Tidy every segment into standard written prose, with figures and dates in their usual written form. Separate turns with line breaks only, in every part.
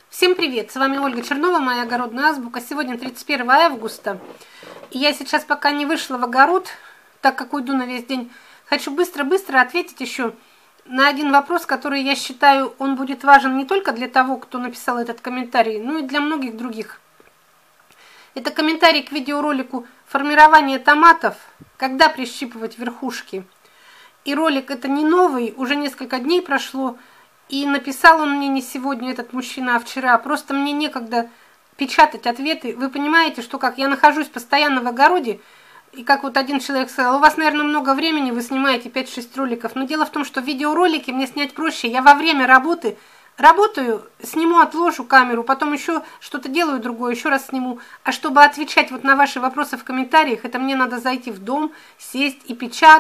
Всем привет! С вами Ольга Чернова, моя огородная азбука. Сегодня 31 августа. И я сейчас пока не вышла в огород, так как уйду на весь день, хочу быстро-быстро ответить еще на один вопрос, который, я считаю, он будет важен не только для того, кто написал этот комментарий, но и для многих других. Это комментарий к видеоролику «Формирование томатов. Когда прищипывать верхушки». И ролик это не новый, уже несколько дней прошло. И написал он мне не сегодня, этот мужчина, а вчера. Просто мне некогда печатать ответы. Вы понимаете, что как я нахожусь постоянно в огороде, и как вот один человек сказал, у вас, наверное, много времени, вы снимаете 5-6 роликов. Но дело в том, что видеоролики мне снять проще. Я во время работы работаю, сниму, отложу камеру, потом еще что-то делаю другое, еще раз сниму. А чтобы отвечать вот на ваши вопросы в комментариях, это мне надо зайти в дом, сесть и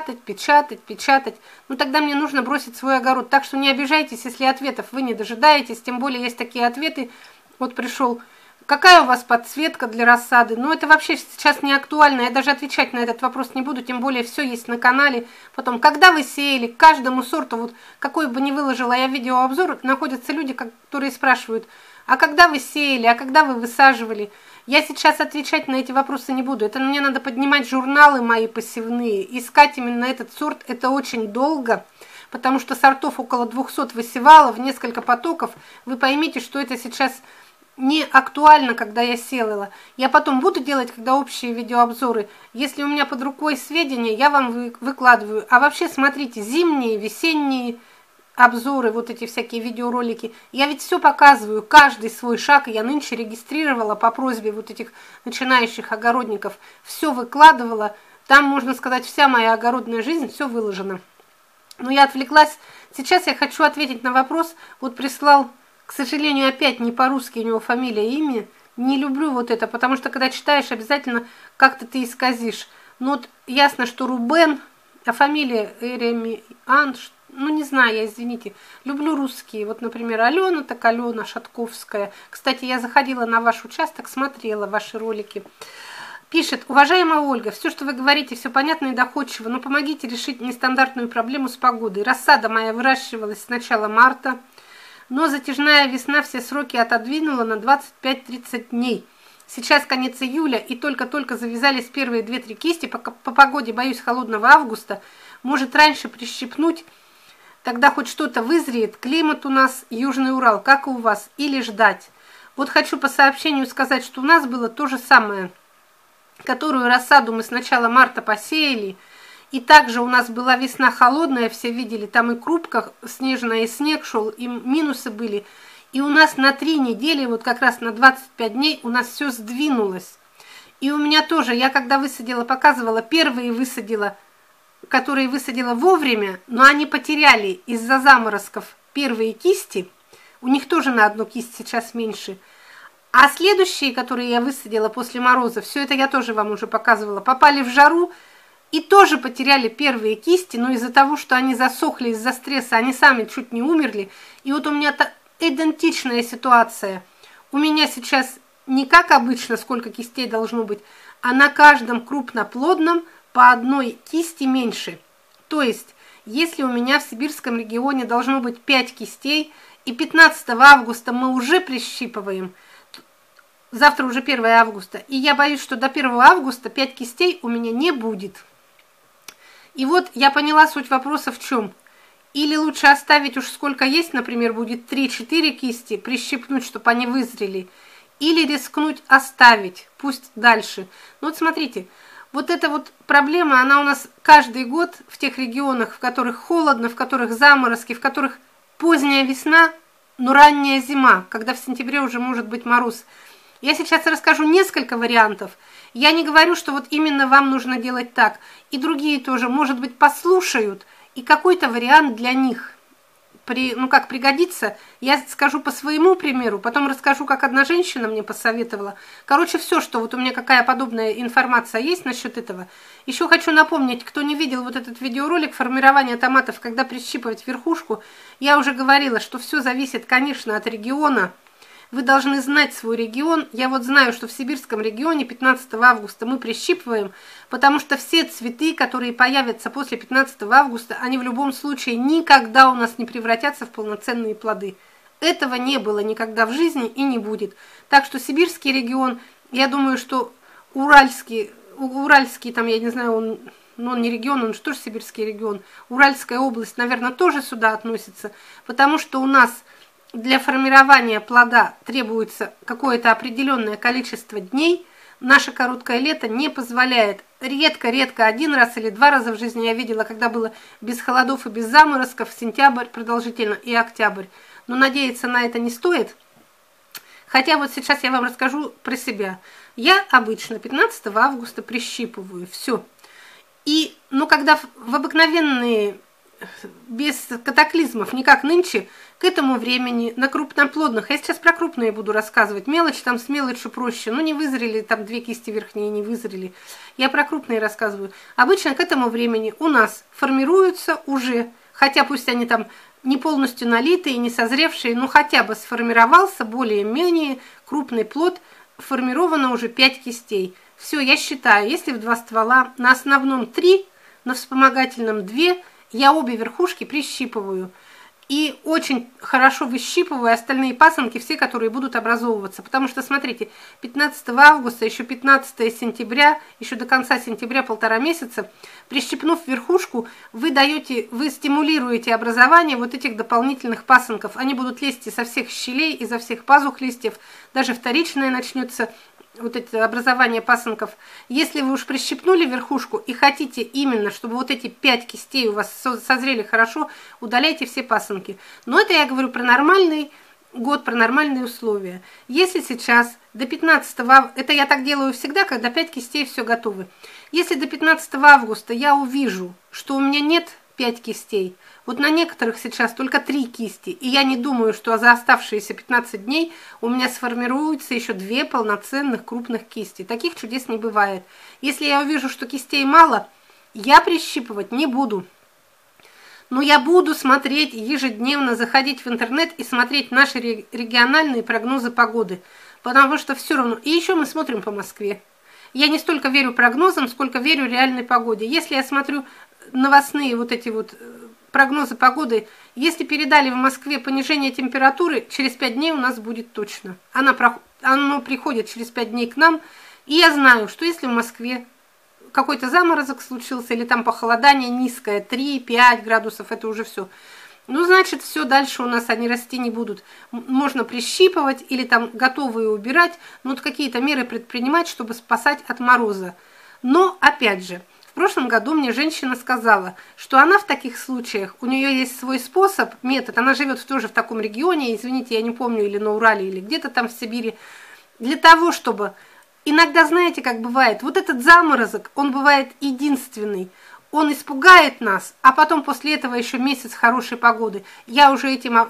печатать. Ну тогда мне нужно бросить свой огород. Так что не обижайтесь, если ответов вы не дожидаетесь. Тем более есть такие ответы. Вот пришел. Какая у вас подсветка для рассады? Ну, это вообще сейчас не актуально. Я даже отвечать на этот вопрос не буду, тем более все есть на канале. Потом, когда вы сеяли, к каждому сорту, вот какой бы ни выложила я видеообзор, находятся люди, которые спрашивают, а когда вы сеяли, а когда вы высаживали? Я сейчас отвечать на эти вопросы не буду. Это мне надо поднимать журналы мои посевные, искать именно этот сорт. Это очень долго, потому что сортов около 200 высевала в несколько потоков. Вы поймите, что это сейчас не актуально, когда я сеяла. Я потом буду делать, когда общие видеообзоры. Если у меня под рукой сведения, я вам выкладываю. А вообще, смотрите, зимние, весенние обзоры, вот эти всякие видеоролики. Я ведь все показываю, каждый свой шаг. Я нынче регистрировала по просьбе вот этих начинающих огородников. Все выкладывала. Там, можно сказать, вся моя огородная жизнь, все выложено. Но я отвлеклась. Сейчас я хочу ответить на вопрос. Вот прислал, к сожалению, опять не по-русски у него фамилия и имя. Не люблю вот это, потому что когда читаешь, обязательно как-то ты исказишь. Ну вот ясно, что Рубен, а фамилия Эремиан, ну не знаю, я, извините. Люблю русские. Вот, например, Алена, так Алена Шатковская. Кстати, я заходила на ваш участок, смотрела ваши ролики. Пишет: уважаемая Ольга, все, что вы говорите, все понятно и доходчиво, но помогите решить нестандартную проблему с погодой. Рассада моя выращивалась с начала марта, но затяжная весна все сроки отодвинула на 25-30 дней. Сейчас конец июля, и только-только завязались первые 2-3 кисти. По погоде боюсь холодного августа. Может раньше прищипнуть, тогда хоть что-то вызреет. Климат у нас Южный Урал, как и у вас, или ждать. Вот хочу по сообщению сказать, что у нас было то же самое, которую рассаду мы с начала марта посеяли. И также у нас была весна холодная, все видели, там и крупка снежная, и снег шел, и минусы были. И у нас на 3 недели, вот как раз на 25 дней, у нас все сдвинулось. И у меня тоже, я когда высадила, показывала, первые высадила, которые высадила вовремя, но они потеряли из-за заморозков первые кисти. У них тоже на одну кисть сейчас меньше. А следующие, которые я высадила после мороза, все это я тоже вам уже показывала, попали в жару, и тоже потеряли первые кисти, но из-за того, что они засохли из-за стресса, они сами чуть не умерли. И вот у меня идентичная ситуация. У меня сейчас не как обычно, сколько кистей должно быть, а на каждом крупноплодном по одной кисти меньше. То есть, если у меня в сибирском регионе должно быть 5 кистей, и 15 августа мы уже прищипываем, завтра уже 1 августа, и я боюсь, что до 1 августа 5 кистей у меня не будет. И вот я поняла суть вопроса в чем. Или лучше оставить уж сколько есть, например, будет 3-4 кисти, прищипнуть, чтобы они вызрели. Или рискнуть оставить, пусть дальше. Ну вот смотрите, вот эта вот проблема, она у нас каждый год в тех регионах, в которых холодно, в которых заморозки, в которых поздняя весна, но ранняя зима, когда в сентябре уже может быть мороз. Я сейчас расскажу несколько вариантов. Я не говорю, что вот именно вам нужно делать так. И другие тоже, может быть, послушают, и какой-то вариант для них пригодится. Я скажу по своему примеру, потом расскажу, как одна женщина мне посоветовала. Короче, все, что вот у меня какая подобная информация есть насчет этого. Еще хочу напомнить, кто не видел вот этот видеоролик «Формирование томатов, когда прищипывать верхушку», я уже говорила, что все зависит, конечно, от региона. Вы должны знать свой регион. Я вот знаю, что в сибирском регионе 15 августа мы прищипываем, потому что все цветы, которые появятся после 15 августа, они в любом случае никогда у нас не превратятся в полноценные плоды. Этого не было никогда в жизни и не будет. Так что сибирский регион, я думаю, что уральский там, я не знаю, он не регион, он же тоже сибирский регион. Уральская область, наверное, тоже сюда относится, потому что у нас для формирования плода требуется какое-то определенное количество дней. Наше короткое лето не позволяет. Редко-редко 1 раз или 2 раза в жизни я видела, когда было без холодов и без заморозков, сентябрь продолжительно и октябрь. Но надеяться на это не стоит. Хотя вот сейчас я вам расскажу про себя. Я обычно 15 августа прищипываю. Все. И, когда в обыкновенные, без катаклизмов, не как нынче, к этому времени на крупноплодных, я сейчас про крупные буду рассказывать, мелочь там с мелочью проще, не вызрели, там 2 кисти верхние не вызрели, я про крупные рассказываю. Обычно к этому времени у нас формируются уже, хотя пусть они там не полностью налитые, не созревшие, но хотя бы сформировался более-менее крупный плод, формировано уже 5 кистей. Все, я считаю, если в 2 ствола, на основном 3, на вспомогательном 2, я обе верхушки прищипываю. И очень хорошо выщипываю остальные пасынки, все, которые будут образовываться. Потому что, смотрите, 15 августа, еще 15 сентября, еще до конца сентября 1,5 месяца, прищипнув верхушку, вы стимулируете образование вот этих дополнительных пасынков. Они будут лезть изо всех щелей, изо всех пазух листьев, даже вторичное начнется вот это образование пасынков. Если вы уж прищипнули верхушку и хотите именно, чтобы вот эти 5 кистей у вас созрели хорошо, удаляйте все пасынки. Но это я говорю про нормальный год, про нормальные условия. Если сейчас до 15 августа, это я так делаю всегда, когда 5 кистей все готовы. Если до 15 августа я увижу, что у меня нет 5 кистей, вот на некоторых сейчас только 3 кисти, и я не думаю, что за оставшиеся 15 дней у меня сформируется еще 2 полноценных крупных кисти. Таких чудес не бывает. Если я увижу, что кистей мало, я прищипывать не буду. Но я буду смотреть ежедневно, заходить в интернет и смотреть наши региональные прогнозы погоды. Потому что все равно... И еще мы смотрим по Москве. Я не столько верю прогнозам, сколько верю реальной погоде. Если я смотрю новостные вот эти вот прогнозы погоды, если передали в Москве понижение температуры, через 5 дней у нас будет точно. Оно приходит через 5 дней к нам, и я знаю, что если в Москве какой-то заморозок случился, или там похолодание низкое, 3-5 градусов, это уже все. Значит, все, дальше у нас они расти не будут. Можно прищипывать или там готовые убирать, какие-то меры предпринимать, чтобы спасать от мороза. Но, опять же, в прошлом году мне женщина сказала, что она в таких случаях, у нее есть свой способ, метод, она живет тоже в таком регионе, извините, я не помню, или на Урале, или где-то там в Сибири, для того, чтобы... Иногда, знаете, как бывает, вот этот заморозок, он бывает единственный, он испугает нас, а потом после этого еще месяц хорошей погоды. Я уже этим,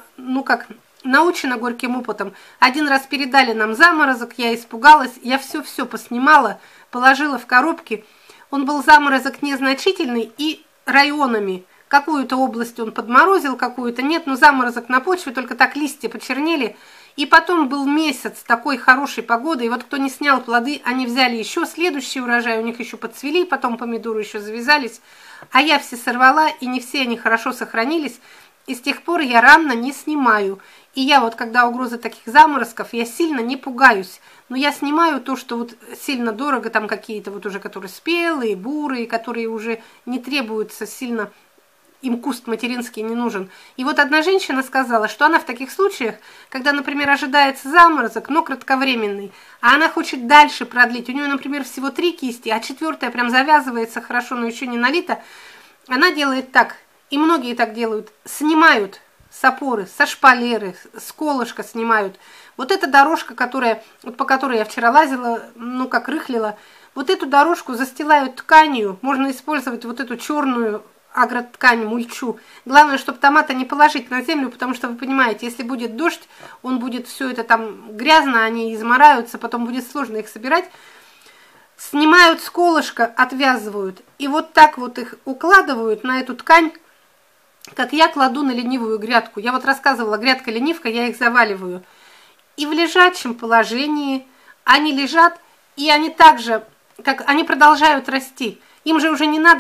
научена горьким опытом. 1 раз передали нам заморозок, я испугалась, я все-все поснимала, положила в коробки. Он был заморозок незначительный и районами. Какую-то область он подморозил, какую-то нет, но заморозок на почве, только так листья почернели. И потом был месяц такой хорошей погоды, и вот кто не снял плоды, они взяли еще следующий урожай, у них еще подцвели, потом помидоры еще завязались, а я все сорвала, и не все они хорошо сохранились, и с тех пор я рано не снимаю. И я вот, когда угроза таких заморозков, я сильно не пугаюсь, но я снимаю то, что вот сильно дорого, там какие-то вот уже, которые спелые, бурые, которые уже не требуются сильно, им куст материнский не нужен. И вот одна женщина сказала, что она в таких случаях, когда, например, ожидается заморозок, но кратковременный, а она хочет дальше продлить, у нее, например, всего 3 кисти, а 4-я прям завязывается хорошо, но еще не налита, она делает так, и многие так делают, снимают с опоры, со шпалеры, с колышка снимают. Вот эта дорожка, по которой я вчера лазила, рыхлила, вот эту дорожку застилают тканью, можно использовать вот эту черную агроткань, мульчу. Главное, чтобы томаты не положить на землю, потому что, вы понимаете, если будет дождь, он будет все это там грязно, они измораются, потом будет сложно их собирать. Снимают с колышка, отвязывают, и вот так вот их укладывают на эту ткань, как я кладу на ленивую грядку. Я вот рассказывала, грядка-ленивка, я их заваливаю. И в лежачем положении они лежат, и они также, как они продолжают расти. Им же уже не надо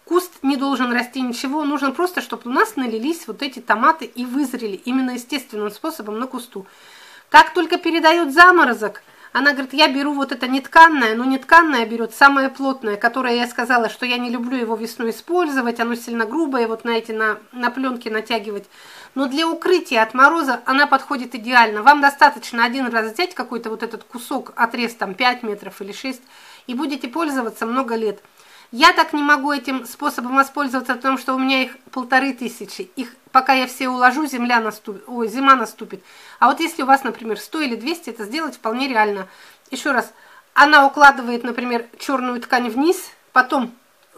куст не должен расти, ничего. Нужно просто, чтобы у нас налились вот эти томаты и вызрели именно естественным способом на кусту. Как только передает заморозок, она говорит, я беру вот это нетканное, но нетканное берет самое плотное, которое я сказала, что я не люблю его весной использовать, оно сильно грубое, вот на пленке натягивать. Но для укрытия от мороза она подходит идеально. Вам достаточно один раз взять какой-то вот этот кусок, отрез там 5 метров или 6, и будете пользоваться много лет. Я так не могу этим способом воспользоваться, потому что у меня их 1500. Их, пока я все уложу, зима наступит. А вот если у вас, например, 100 или 200, это сделать вполне реально. Еще раз, она укладывает, например, черную ткань вниз, потом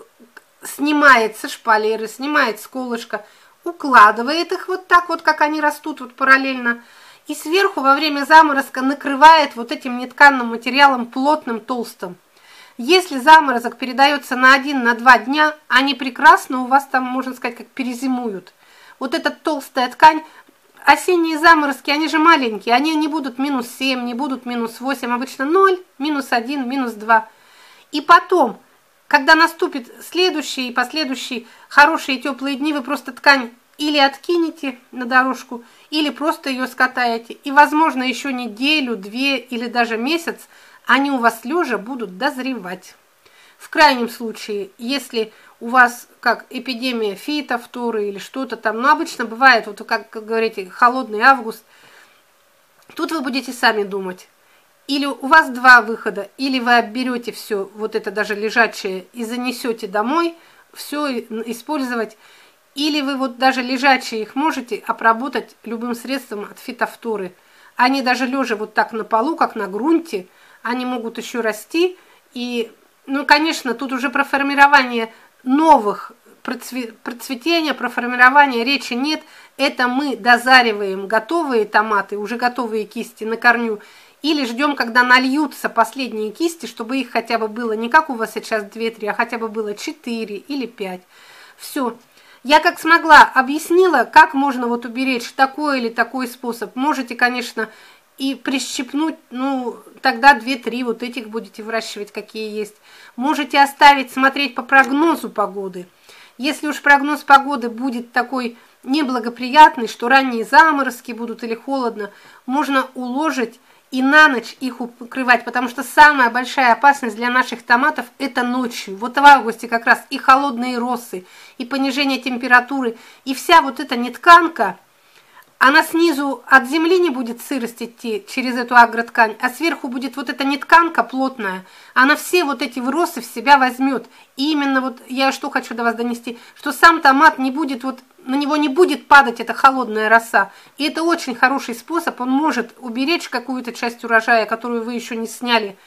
снимает со шпалеры, снимает с колышка, укладывает их вот так вот, как они растут вот параллельно, и сверху во время заморозка накрывает вот этим нетканным материалом плотным, толстым. Если заморозок передается на 1-2 дня, они прекрасно у вас там, можно сказать, как перезимуют. Вот эта толстая ткань, осенние заморозки, они же маленькие, они не будут -7, не будут -8, обычно 0, -1, -2. И потом, когда наступит следующий и последующие хорошие теплые дни, вы просто ткань или откинете на дорожку, или просто ее скатаете. И, возможно, еще неделю, 2 или даже месяц они у вас лежа будут дозревать. В крайнем случае, если у вас как эпидемия фитофторы или что-то там, но обычно бывает, вот как говорите, холодный август, тут вы будете сами думать. Или у вас 2 выхода, или вы обберете все, вот это даже лежачее, и занесете домой, все использовать, или вы вот даже лежачие их можете обработать любым средством от фитофторы. Они даже лежа вот так на полу, как на грунте, они могут еще расти. И, ну, конечно, тут уже про формирование новых процветения, про формирование речи нет. Это мы дозариваем готовые томаты, уже готовые кисти на корню, или ждем, когда нальются последние кисти, чтобы их хотя бы было не как у вас сейчас 2-3, а хотя бы было 4 или 5. Все. Я как смогла объяснила, как можно вот уберечь такой или такой способ. Можете, конечно, и прищипнуть, ну, тогда 2-3 вот этих будете выращивать, какие есть. Можете оставить, смотреть по прогнозу погоды. Если уж прогноз погоды будет такой неблагоприятный, что ранние заморозки будут или холодно, можно уложить и на ночь их укрывать, потому что самая большая опасность для наших томатов – это ночью. Вот в августе как раз и холодные росы, и понижение температуры, и вся вот эта нетканка, она снизу от земли не будет сырость идти через эту агроткань, а сверху будет вот эта нетканка плотная, она все вот эти вросы в себя возьмет. И именно вот я что хочу до вас донести, что сам томат не будет, вот на него не будет падать эта холодная роса. И это очень хороший способ, он может уберечь какую-то часть урожая, которую вы еще не сняли.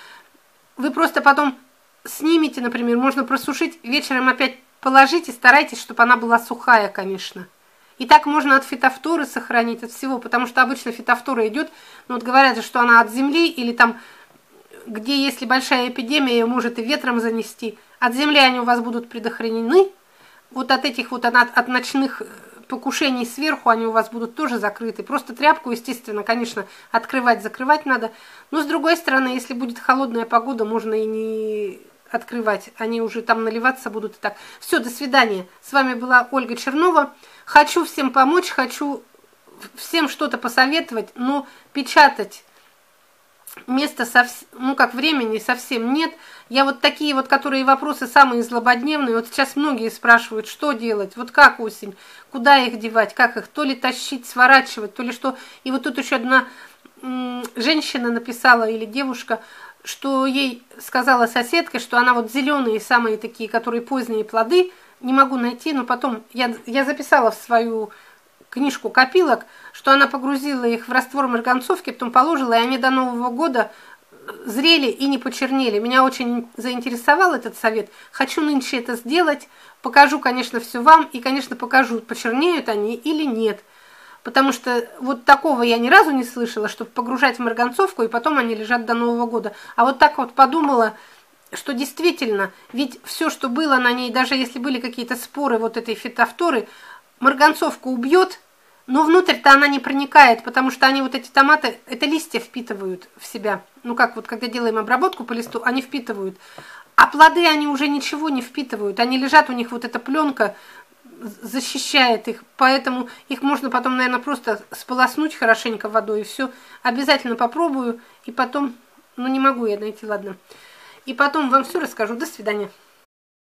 Вы просто потом снимете, например, можно просушить, вечером опять положите, старайтесь, чтобы она была сухая, конечно. И так можно от фитофторы сохранить, от всего, потому что обычно фитофтора идет, ну вот говорят, что она от земли или там, где если большая эпидемия, ее может и ветром занести. От земли они у вас будут предохранены, вот от этих вот от ночных покушений сверху они у вас будут тоже закрыты. Просто тряпку, естественно, конечно, открывать, закрывать надо. Но с другой стороны, если будет холодная погода, можно и не открывать. Они уже там наливаться будут и так. Все, до свидания. С вами была Ольга Чернова. Хочу всем помочь, хочу всем что-то посоветовать, но печатать места, ну как времени совсем нет. Я вот такие вот, которые вопросы самые злободневные, вот сейчас многие спрашивают, что делать, вот как осень, куда их девать, как их, то ли тащить, сворачивать, то ли что. И вот тут еще одна женщина написала или девушка, что ей сказала соседка, что она вот зеленые, самые такие, которые поздние плоды, не могу найти, но потом я записала в свою книжку копилок, что она погрузила их в раствор марганцовки, потом положила, и они до Нового года зрели и не почернели. Меня очень заинтересовал этот совет. Хочу нынче это сделать. Покажу, конечно, все вам, и, конечно, покажу, почернеют они или нет. Потому что вот такого я ни разу не слышала, чтобы погружать в марганцовку, и потом они лежат до Нового года. А вот так вот подумала, что действительно, ведь все, что было на ней, даже если были какие-то споры вот этой фитофторы, марганцовку убьет, но внутрь-то она не проникает, потому что они вот эти томаты, это листья впитывают в себя. Ну как вот, когда делаем обработку по листу, они впитывают. А плоды, они уже ничего не впитывают. Они лежат, у них вот эта пленка защищает их. Поэтому их можно потом, наверное, просто сполоснуть хорошенько водой и все. Обязательно попробую. И потом, ну не могу я найти, ладно. И потом вам все расскажу. До свидания.